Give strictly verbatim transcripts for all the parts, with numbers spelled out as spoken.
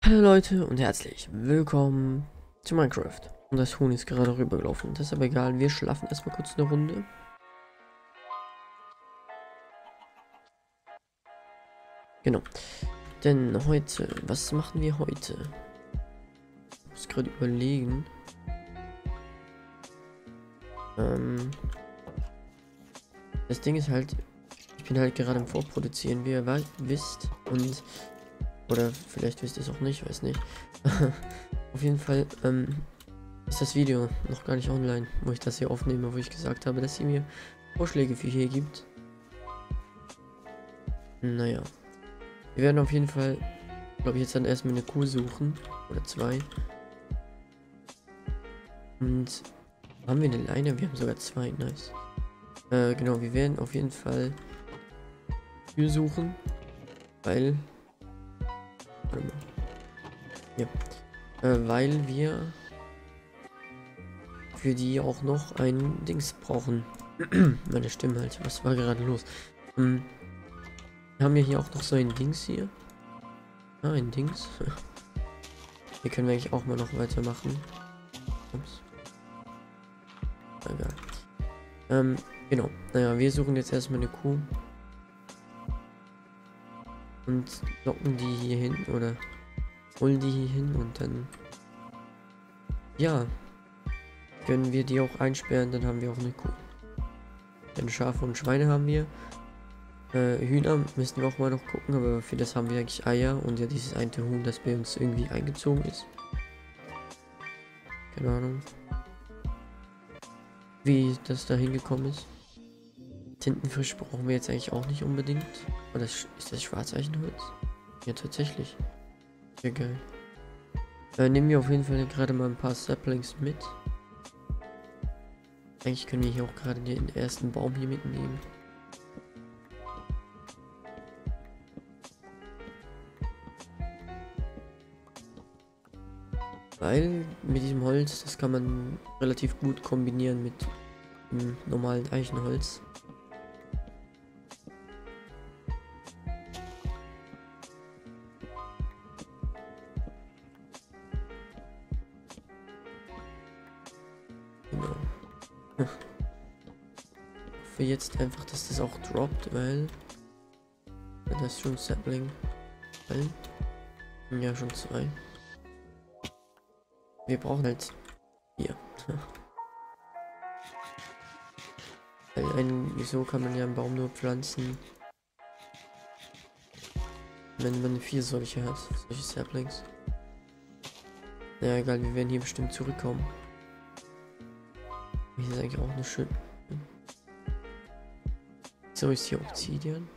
Hallo Leute und herzlich willkommen zu Minecraft. Und das Huhn ist gerade rübergelaufen. Das ist aber egal, wir schlafen erstmal kurz eine Runde. Genau. Denn heute, was machen wir heute? Ich muss gerade überlegen. Ähm, das Ding ist halt, ich bin halt gerade im Vorproduzieren, wie ihr wisst. Und, oder vielleicht wisst ihr es auch nicht, weiß nicht. Auf jeden Fall, ähm, ist das Video noch gar nicht online, wo ich das hier aufnehme, wo ich gesagt habe, dass ihr mir Vorschläge für hier gibt. Naja. Wir werden auf jeden Fall, glaube ich, jetzt dann erstmal eine Kuh suchen. Oder zwei. Und haben wir eine Leine? Wir haben sogar zwei, nice. Äh, genau, wir werden auf jeden Fall Kühe suchen. Weil. Warte mal. Ja. Äh, weil wir für die auch noch ein Dings brauchen. Meine Stimme halt. Was war gerade los? Hm. Wir haben ja hier auch noch so ein Dings hier. Ah, ein Dings. Hier können wir eigentlich auch mal noch weitermachen. Ups. Egal. Ähm, genau. Naja, wir suchen jetzt erstmal eine Kuh. Und locken die hier hin oder holen die hier hin und dann, ja, können wir die auch einsperren, dann haben wir auch eine Kuh. Denn Schafe und Schweine haben wir. Äh, Hühner müssen wir auch mal noch gucken, aber für das haben wir eigentlich Eier und ja dieses eine Huhn, das bei uns irgendwie eingezogen ist. Keine Ahnung, wie das da hingekommen ist. Tintenfisch brauchen wir jetzt eigentlich auch nicht unbedingt. Oder ist das Schwarzeichenholz? Ja, tatsächlich. Ja, geil. Äh, nehmen wir auf jeden Fall gerade mal ein paar Saplings mit. Eigentlich können wir hier auch gerade den ersten Baum hier mitnehmen. Weil mit diesem Holz, das kann man relativ gut kombinieren mit dem normalen Eichenholz. Genau. Ich hoffe jetzt einfach, dass das auch droppt, weil das ist schon Sapling. Ja, schon zwei. Wir brauchen halt hier. Weil ein, wieso kann man ja einen Baum nur pflanzen, wenn man vier solche hat, solche Saplings. Naja, egal, wir werden hier bestimmt zurückkommen. Hier ist eigentlich auch eine schöne. So ist hier Obsidian.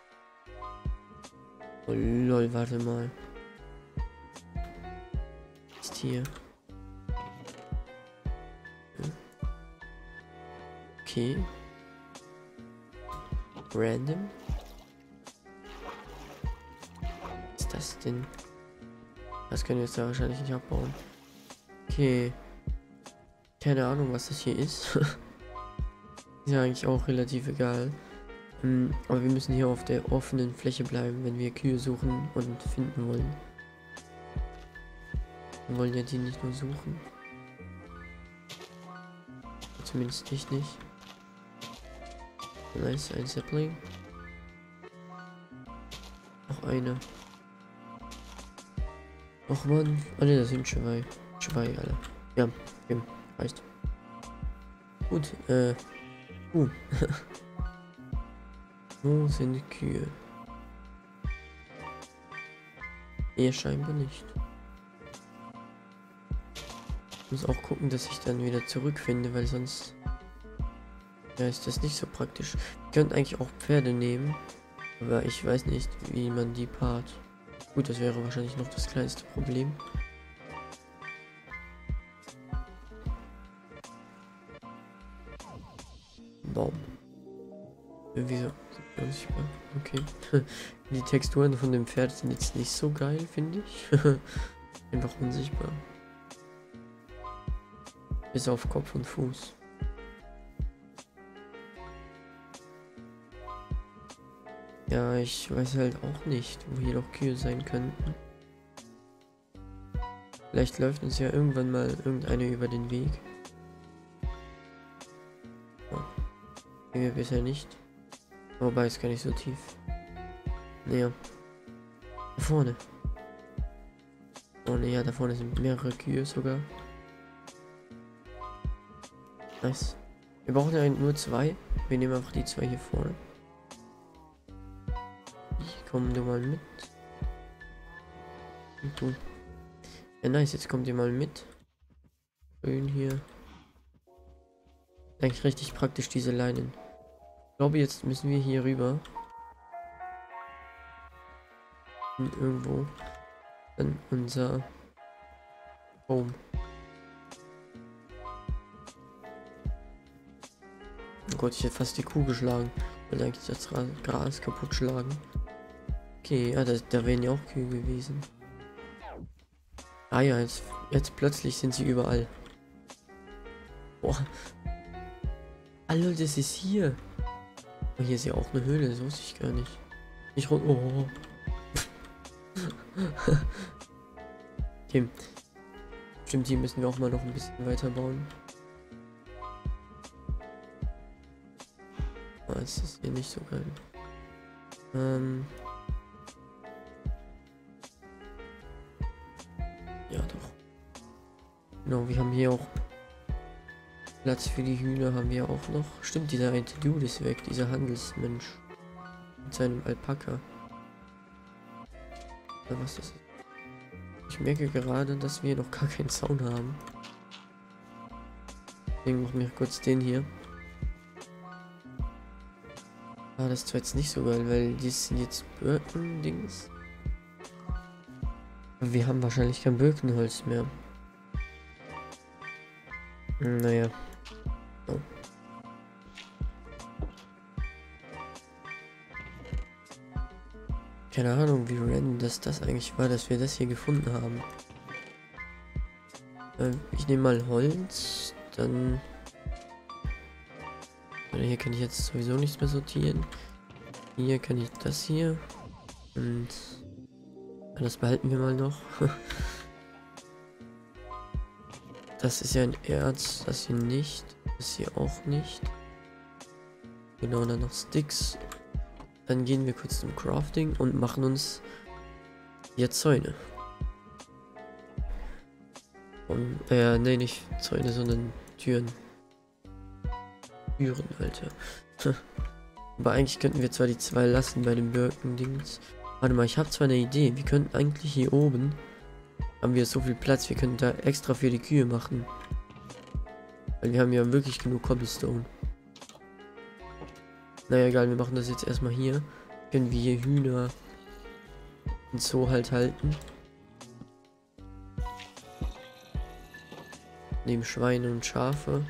Oh lol, warte mal. Ist hier. Okay. Random. Was ist das denn? Das können wir jetzt ja wahrscheinlich nicht abbauen. Okay. Keine Ahnung, was das hier ist. Ist ja eigentlich auch relativ egal. Ähm, aber wir müssen hier auf der offenen Fläche bleiben, wenn wir Kühe suchen und finden wollen. Wir wollen ja die nicht nur suchen. Zumindest ich nicht. Nice, ein Sapling. Noch eine. Ach man. Ah ne, das sind zwei. Zwei, alle. Ja, okay, reicht. Gut, äh. Uh. Wo sind die Kühe? Eher scheinbar nicht. Ich muss auch gucken, dass ich dann wieder zurückfinde, weil sonst ja, ist das nicht so praktisch. Wir könnten eigentlich auch Pferde nehmen, aber ich weiß nicht, wie man die paart. Gut, das wäre wahrscheinlich noch das kleinste Problem. Baum. Wieso? Unsichtbar. Okay. Die Texturen von dem Pferd sind jetzt nicht so geil, finde ich. Einfach unsichtbar. Bis auf Kopf und Fuß. Ja, ich weiß halt auch nicht, wo hier noch Kühe sein könnten. Vielleicht läuft uns ja irgendwann mal irgendeine über den Weg. Ja. Sehen wir bisher nicht. Wobei ist gar nicht so tief. Näher. Da vorne. Oh ne, ja, da vorne sind mehrere Kühe sogar. Nice. Wir brauchen ja nur zwei. Wir nehmen einfach die zwei hier vorne. Ich komme du mal mit. Und du. Ja, nice, jetzt kommt ihr mal mit. Schön hier. Eigentlich richtig praktisch, diese Leinen. Ich glaube, jetzt müssen wir hier rüber. Und irgendwo. Dann unser Home. Oh Gott, ich hätte fast die Kuh geschlagen. Ich wollte eigentlich das Gras kaputt schlagen. Okay, ja, da, da wären ja auch Kühe gewesen. Ah ja, jetzt, jetzt plötzlich sind sie überall. Boah. Hallo, das ist hier. Oh, hier ist ja auch eine Höhle, das wusste ich gar nicht. Nicht rund. Oh. Okay. Stimmt, hier müssen wir auch mal noch ein bisschen weiter bauen. Ah, es ist hier nicht so geil. Ähm. Ja, doch. Genau, wir haben hier auch Platz für die Hühner, haben wir auch noch. Stimmt, dieser eine Dude ist weg, dieser Handelsmensch. Mit seinem Alpaka. Oder was das ist. Ich merke gerade, dass wir noch gar keinen Zaun haben. Deswegen machen wir kurz den hier. Ah, das ist zwar jetzt nicht so geil, weil die sind jetzt Birken-Dings. Wir haben wahrscheinlich kein Birkenholz mehr. Naja. Oh. Keine Ahnung, wie random das, das eigentlich war, dass wir das hier gefunden haben. Äh, ich nehme mal Holz, dann... Hier kann ich jetzt sowieso nichts mehr sortieren. Hier kann ich das hier. Und... Das behalten wir mal noch. Das ist ja ein Erz, das hier nicht. Das hier auch nicht. Genau, dann noch Sticks. Dann gehen wir kurz zum Crafting und machen uns jetzt Zäune. Und, äh, nee, nicht Zäune, sondern Türen. Türen, Alter. Aber eigentlich könnten wir zwar die zwei lassen bei den Birken-Dings. Warte mal, ich habe zwar eine Idee. Wir könnten eigentlich hier oben, haben wir so viel Platz, wir könnten da extra für die Kühe machen. Weil wir haben ja wirklich genug Cobblestone. Naja, egal, wir machen das jetzt erstmal hier. Können wir hier Hühner und so halt halten. Neben Schweine und Schafe.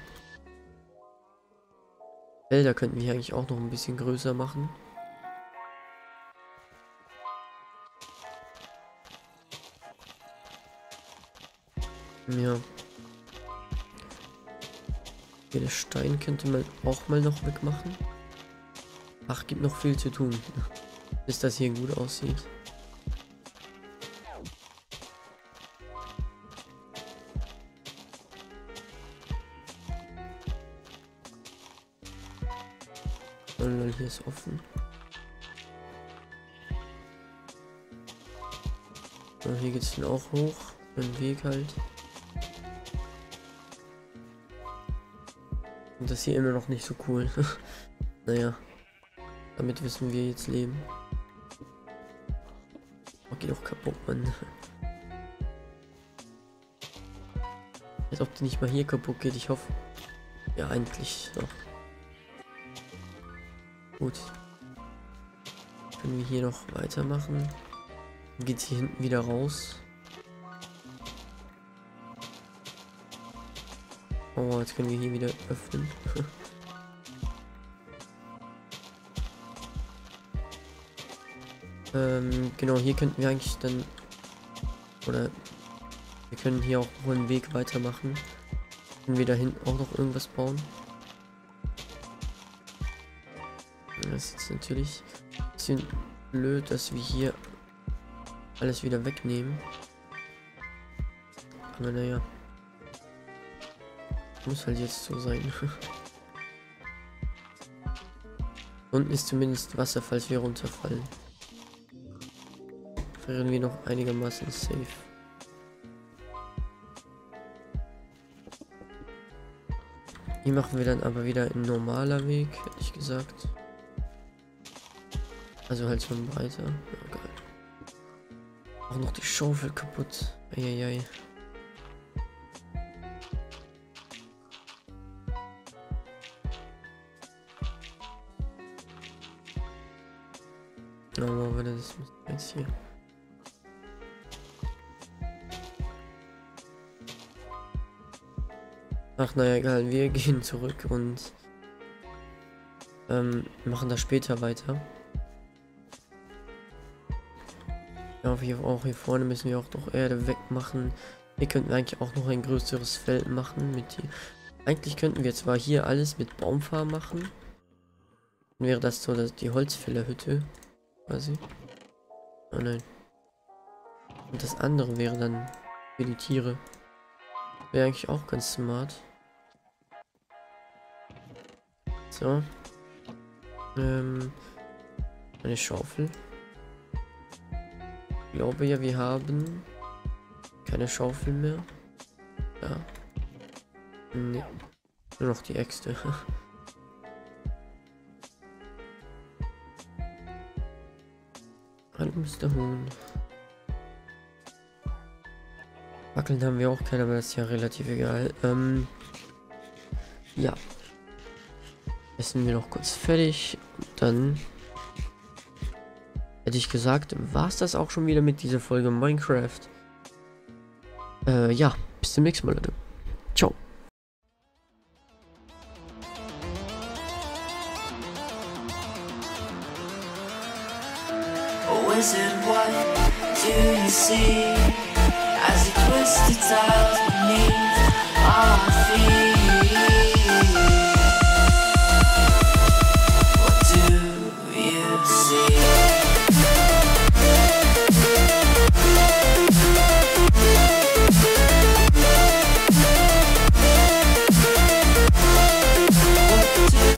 Felder könnten wir eigentlich auch noch ein bisschen größer machen. Ja. Hier der Stein könnte man auch mal noch wegmachen. Ach, gibt noch viel zu tun, bis das hier gut aussieht. Oh lol, hier ist offen. So, hier geht's dann auch hoch. Den Weg halt. Und das hier immer noch nicht so cool. Naja. Damit müssen wir jetzt leben. Oh, geht doch kaputt, Mann. Als ob die nicht mal hier kaputt geht, ich hoffe. Ja, eigentlich doch. Gut. Können wir hier noch weitermachen. Dann geht's hier hinten wieder raus. Oh, jetzt können wir hier wieder öffnen. ähm, genau, hier könnten wir eigentlich dann... Oder... Wir können hier auch noch einen Weg weitermachen. Können wir da hinten auch noch irgendwas bauen? Das ist jetzt natürlich ein bisschen blöd, dass wir hier alles wieder wegnehmen. Aber naja. Muss halt jetzt so sein. Unten ist zumindest Wasser, falls wir runterfallen. Wären wir noch einigermaßen safe. Hier machen wir dann aber wieder ein normaler Weg, hätte ich gesagt. Also halt so ein breiter. Ja, geil. Auch noch die Schaufel kaputt. Eieiei. Aber wenn das jetzt hier. Ach naja, egal, wir gehen zurück und ähm, machen das später weiter. Ja, hier, auch hier vorne müssen wir auch noch Erde wegmachen. Hier könnten wir eigentlich auch noch ein größeres Feld machen mit hier. Eigentlich könnten wir zwar hier alles mit Baumfarm machen. Dann wäre das so, dass die Holzfällerhütte quasi. Oh nein. Und das andere wäre dann für die Tiere. Wäre eigentlich auch ganz smart. So. Ähm. Eine Schaufel. Ich glaube ja, wir haben keine Schaufel mehr. Ja. Nee. Nur noch die Äxte. Hallo Mister Huhn. Wackeln haben wir auch keine, aber das ist ja relativ egal. Ähm, ja. Essen wir noch kurz fertig. Dann hätte ich gesagt, war es das auch schon wieder mit dieser Folge Minecraft. Äh, ja, bis zum nächsten Mal, Leute. Ciao. Wizard, what do you see as you twist the tiles beneath?